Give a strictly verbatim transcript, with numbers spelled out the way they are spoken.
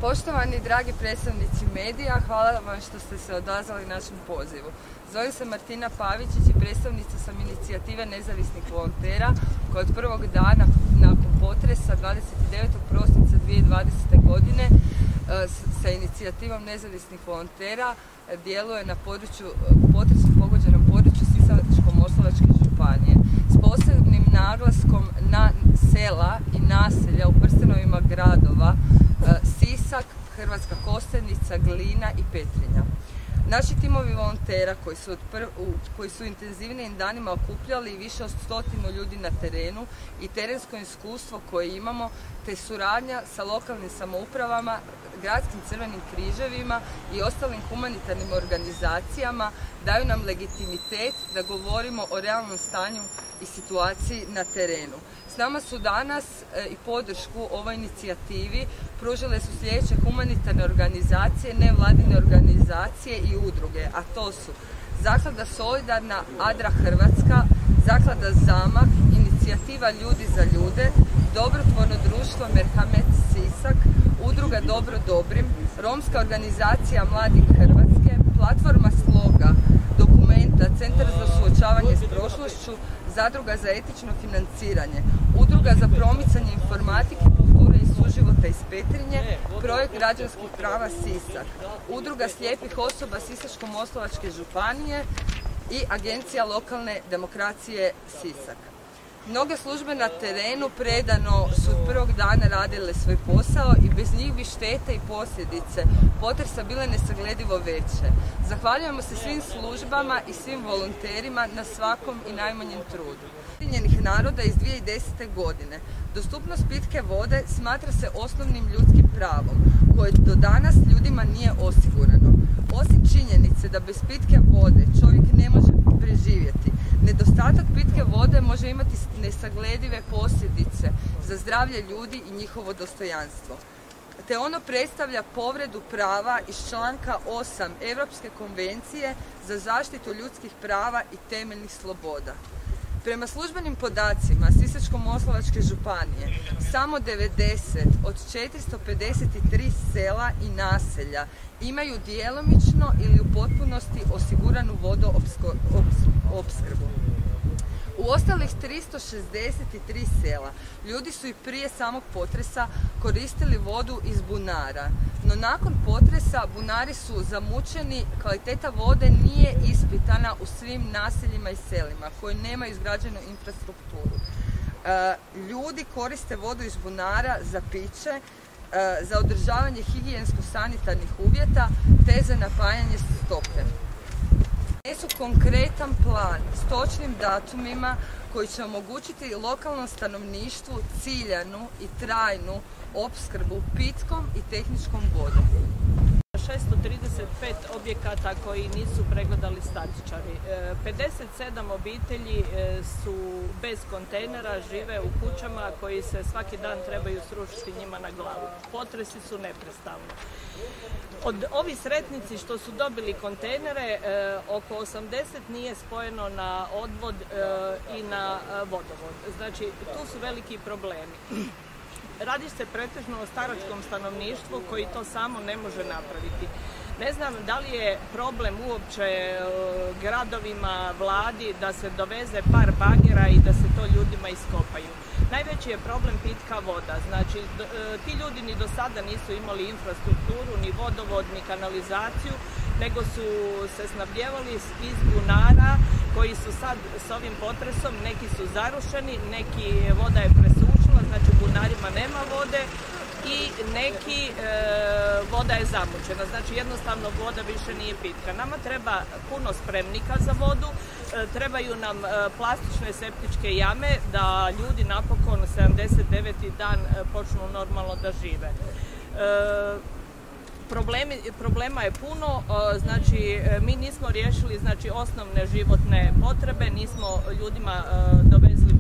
Poštovani dragi predstavnici medija, hvala vam što ste se odazvali našem pozivu. Zovem se Martina Pavičić i predstavnica sam inicijative nezavisnih volontera koja od prvog dana nakon potresa dvadeset devetog prosinca dvije tisuće dvadesete. godine sa inicijativom nezavisnih volontera djeluje na području, potresom pogođenom području Sisačko-moslavačke županije s posebnim naglaskom na sela i naselja u prstenovima gradova Sisak, Hrvatska Kostajnica, Glina i Petrinja. Naši timovi volontera koji su, koji su intenzivnijim danima okupljali više od stotinu ljudi na terenu i terensko iskustvo koje imamo, te suradnja sa lokalnim samoupravama, gradskim crvenim križevima i ostalim humanitarnim organizacijama daju nam legitimitet da govorimo o realnom stanju i situaciji na terenu. S nama su danas i podršku ovoj inicijativi pružile su sljedeće humanitarne organizacije, nevladine organizacije i udruge, a to su Zaklada Solidarna Adra Hrvatska, Zaklada Zamah, Inicijativa Ljudi za ljude, Dobrotvorno društvo Merhamet Sisak, Udruga Dobro Dobrim, Romska organizacija Mladih Hrvatske, Platforma Sloga, Dokumenta, Centar za suočavanje s prošlošću, Zadruga za etično financiranje, Udruga za promicanje informatike, kulture i suživota iz Petrinje, Projekt građanskih prava Sisak, Udruga slijepih osoba Sisačko-moslavačke županije i Agencija lokalne demokracije Sisak. Mnoge službe na terenu predano su od prvog dana radile svoj posao i bez njih bi štete i posljedice potresa bile nesagledivo veće. Zahvaljujemo se svim službama i svim volonterima na svakom i najmanjem trudu. Ujedinjenih naroda iz dvije tisuće desete. godine dostupnost pitke vode smatra se osnovnim ljudskim pravom koje do danas ljudima nije osigurano. Osim činjenice da bez pitke vode čovjek ne može preživjeti, nedostatak pitke vode može imati nesagledive posljedice za zdravlje ljudi i njihovo dostojanstvo. Te ono predstavlja povredu prava iz članka osam Europske konvencije za zaštitu ljudskih prava i temeljnih sloboda. Prema službenim podacima Sisačko-moslavačke županije, samo devedeset od četiristo pedeset tri sela i naselja imaju djelomično ili u potpunosti osiguranu vodoopskrbu. U ostalih tristo šezdeset tri sela ljudi su i prije samog potresa koristili vodu iz bunara, no nakon potresa bunari su zamućeni, kvaliteta vode nije ispitana u svim naseljima i selima koji nemaju izgrađenu infrastrukturu. Ljudi koriste vodu iz bunara za piće, za održavanje higijensko-sanitarnih uvjeta te za napajanje stoke. Su konkretan plan s točnim datumima koji će omogućiti lokalnom stanovništvu ciljanu i trajnu opskrbu pitkom i tehničkom vodom. šesto trideset pet objekata koji nisu pregledali statičari. pedeset sedam obitelji su bez kontejnera, žive u kućama koji se svaki dan trebaju srušiti njima na glavu. Potresi su neprestano. Od ovi sretnici što su dobili kontejnere, oko osamdeset nije spojeno na odvod i na vodovod. Znači, tu su veliki problemi. Radi se pretežno o staračkom stanovništvu koji to samo ne može napraviti. Ne znam da li je problem uopće gradovima, vladi da se doveze par bagera i da se to ljudima iskopaju. Najveći je problem pitka voda. Znači, ti ljudi ni do sada nisu imali infrastrukturu, ni vodovod, ni kanalizaciju, nego su se snabdjevali iz bunara koji su sad s ovim potresom, neki su zarušeni, neki voda je presušila, znači u bunarima nema vode i neki e, voda je zamućena, znači jednostavno voda više nije pitka. Nama treba puno spremnika za vodu, e, trebaju nam e, plastične septičke jame da ljudi napokon sedamdeset deveti dan e, počnu normalno da žive. E, Problemi, problema je puno, znači mi nismo riješili znači, osnovne životne potrebe, nismo ljudima dovezli